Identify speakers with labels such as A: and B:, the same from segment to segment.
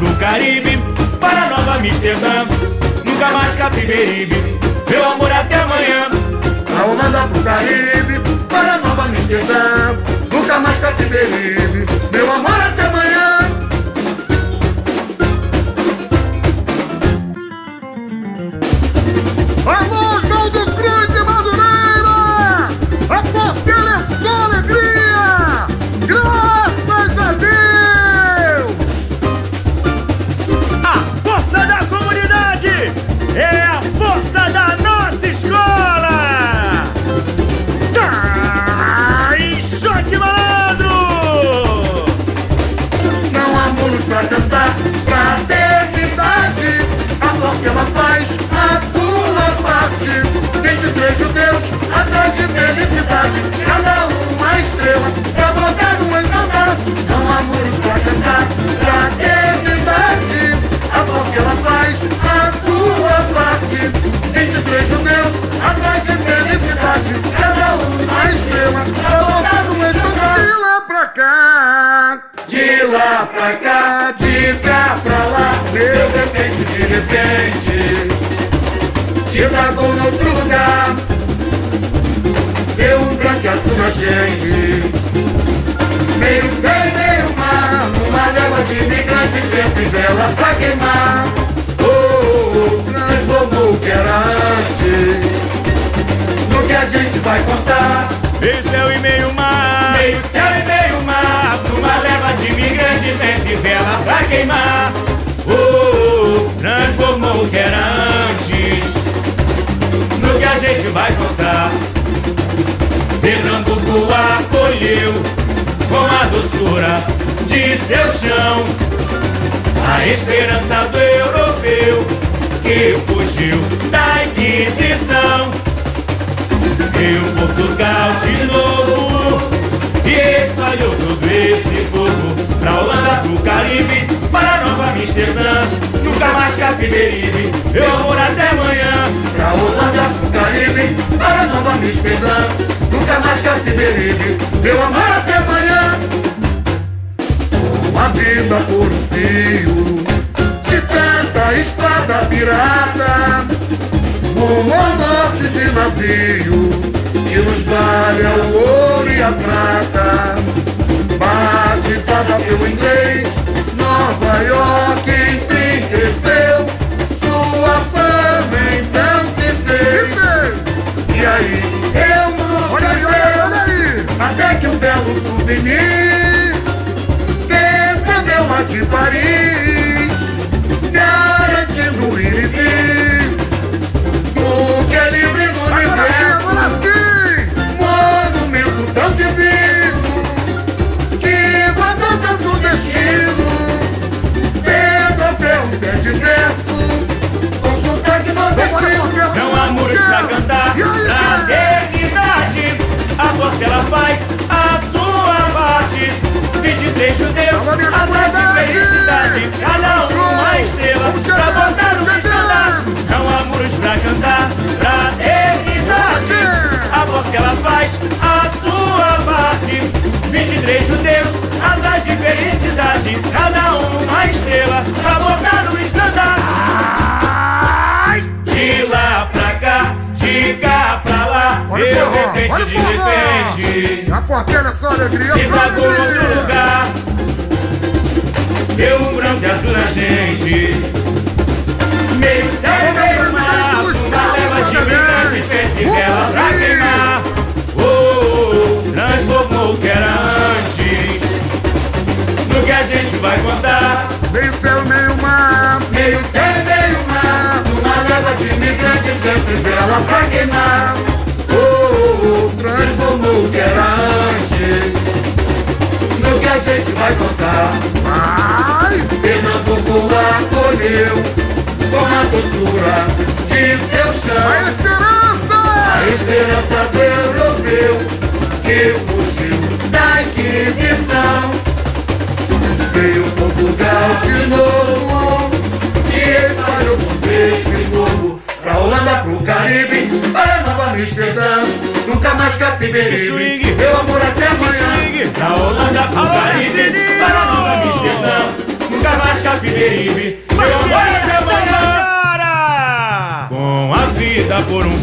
A: pro Caribe, para Nova Amsterdã, nunca mais Capiberibe, meu amor até amanhã.
B: Pra Holanda, pro Caribe, para Nova Amsterdã, nunca mais Capiberibe, meu amor até amanhã. Alô, Osvaldo Cruz e Madureira! A Portela é só alegria! Graças a Deus!
A: A força da comunidade é a força da nossa escola! Choque malandro!
B: Não há muros pra cantar fraternidade, a Portela faz a sua parte. 23 judeus atrás de felicidade, cada uma estrela pra botar no estandarte. Não há muros pra cantar fraternidade, a Portela faz a sua parte. 23 judeus atrás de felicidade, cada uma estrela pra botar no estandarte. De lá pra cá, de lá pra cá, de cá pra lá, de repente desagou no outro lugar, deu um branco e azul na gente, meio céu e meio mar, numa leva de imigrantes, vento e vela pra queimar. Transformou o que era antes no que a gente vai contar.
A: Meio céu e meio mar,
B: Meio céu e meio mar,
A: numa leva de imigrantes, vento e vela pra queimar. Transformou o que era antes no que a gente vai contar. Pernambuco acolheu com a doçura de seu chão a esperança do europeu que fugiu da Inquisição. Veio Portugal de novo e espalhou todo esse povo pra Holanda, pro Caribe, para Nova Amsterdã, nunca mais Capiberibe, meu amor até amanhã.
B: pra Holanda, pro Caribe, para Nova Amsterdã, nunca mais Capiberibe, meu amor até amanhã. Uma vida por um fio de tanta espada pirata, rumo ao norte de navio que nos vale o ouro e a prata. Batizada pelo inglês, Nova York enfim cresceu, sua fama então se fez. E aí, eu no castelo, até que um belo souvenir descendeu lá de Paris, garantindo ir e vir do que é livre no universo. Monumento tão divino que guardou tanto destino, tendo até um pé de verso com sotaque nordestino.
A: Não há muros pra cantar fraternidade, a Portela faz a sua parte. 23 judeus atrás de felicidade, cada uma estrela pra botar no estandarte. Não há muros pra cantar fraternidade, a Portela faz a sua parte. 23 judeus atrás de felicidade, cada uma estrela pra botar no estandarte. De lá pra cá, de cá pra lá, de repente,
B: a Portela é só alegria,
A: desagou no outro lugar, deu um branco e azul na gente, meio céu e meio mar, uma leva de imigrantes, vento e vela pra queimar. Transformou o que era antes no que a gente vai contar.
B: meio céu e meio mar,
A: Meio céu e meio mar,
B: uma leva de imigrantes, vento e vela pra queimar.
A: transformou o que era antes no que a gente vai contar. Pernambuco acolheu com a doçura de seu chão a esperança do europeu que fugiu da Inquisição. Veio Portugal de novo e espalhou por esse povo pra Holanda, pro Caribe, para Nova Amsterdã, nunca mais Capiberibe, meu amor até amanhã. Pra Holanda, pro Caribe, para Nova Amsterdã, nunca mais Capiberibe.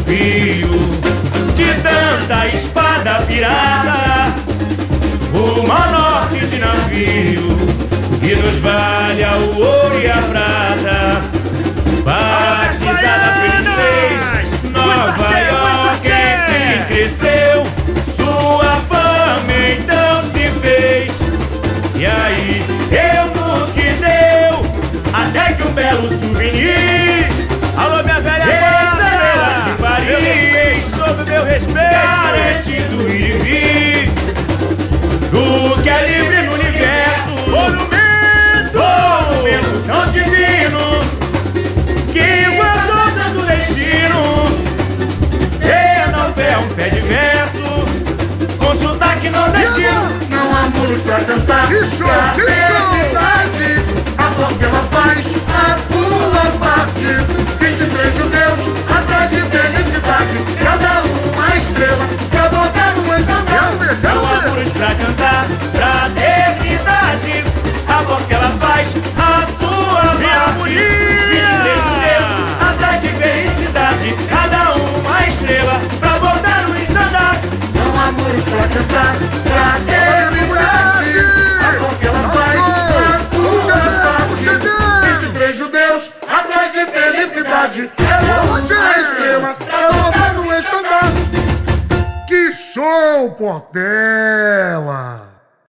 A: fio de tanta espada pirata, rumo ao norte de navio que nos valha o ouro e a prata. Batizada por inglês, Nova York enfim cresceu, sua fama então se fez. E aí eu no que deu, até que um belo souvenir.
B: Alô, minha velha
A: estrela de Paris,
B: sob meu respeito,
A: garantido ir e vir do que é livre no universo. Monumento tão divino que guardou tanto destino. Pena ao pé, um pé de verso com sotaque nordestino.
B: Não há muros pra cantar, pra eternidade. A boca ela faz a sua parte. 23 judeus atrás de felicidade, cada uma estrela pra botar no estandarte.
A: Não há muros pra cantar, pra eternidade. A boca ela faz a sua parte. 23 judeus atrás de felicidade, cada uma estrela pra botar no estandarte.
B: Não há muros pra cantar, pra eternidade. A boca ela faz a sua parte. 23 judeus atrás de felicidade, cada uma estrela pra botar no estandarte. Que show, Portela!